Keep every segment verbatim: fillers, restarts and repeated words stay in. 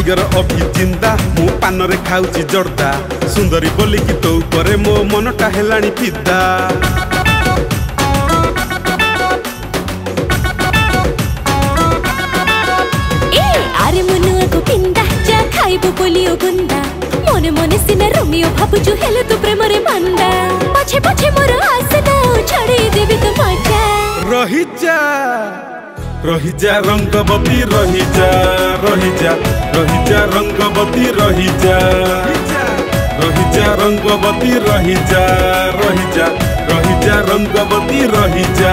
Tiger अभी जिंदा मु पान रे खाऊची जर्दा सुंदरी बोली कि तो ऊपर मो मनटा हेलाणी फिदा ए आरे मनुआ को पिंदा जा खाइबो बोलियो गुंदा मने मने सिना रोमियो भाबुचु हेले तू प्रेम रे मंदा पछे पछे मोर आसना छाड़ी देबी तो मजा रही जा रही जा रंगवती रही जा रही जा रही जा रंगवती रही जा रही जा रंगवती रही जा रही जा रही जा रंगवती रही जा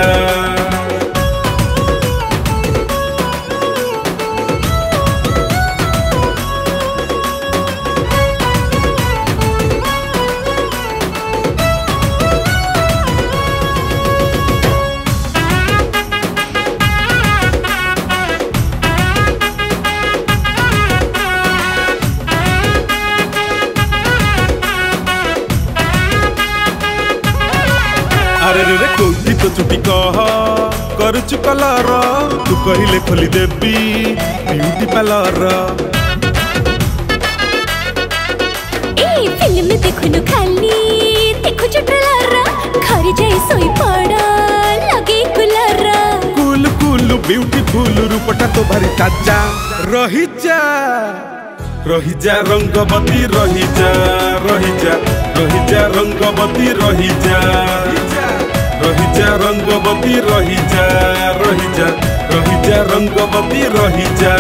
अरे रे कोठी तो चुटी कह करुचु कलर तू कहिले खोली देबी ब्यूटी पार्लर ए फिल्म देखुनु खाली देखुछु ट्रेलर घर जाई सोई पड़ा लगे कूलर कूल कूल ब्यूटीफुल रूपटा तो भारी ताजा रही जा रही जा रंगवती रही जा रही जा रही जा रंगवती रही जा रही जा रंगवती रही जा रही जा रही जा रंगवती रही जा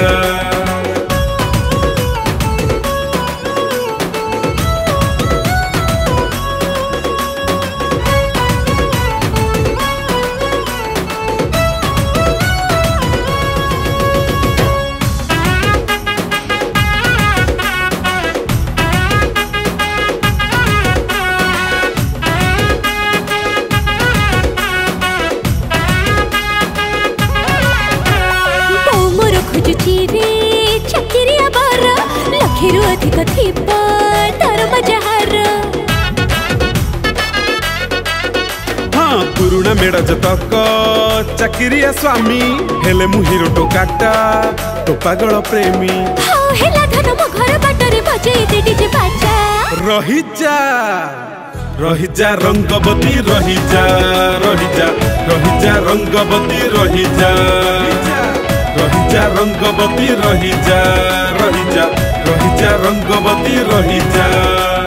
लखेरु अधिक थिपा तार मजहार हाँ पुरुना मेड़ा जतक चाकिरिया स्वामी हेले मु हिरो टोकाटा तो पागल प्रेमी हाँ हेला धन मो घर बाटरे बजेई दे डीजे बाजा रही जा रही जा रंगवती रही जा रही जा रही जा रंगवती रही जा रही जा रंगवती रही जा रही जा रही जा रंगवती रही जा।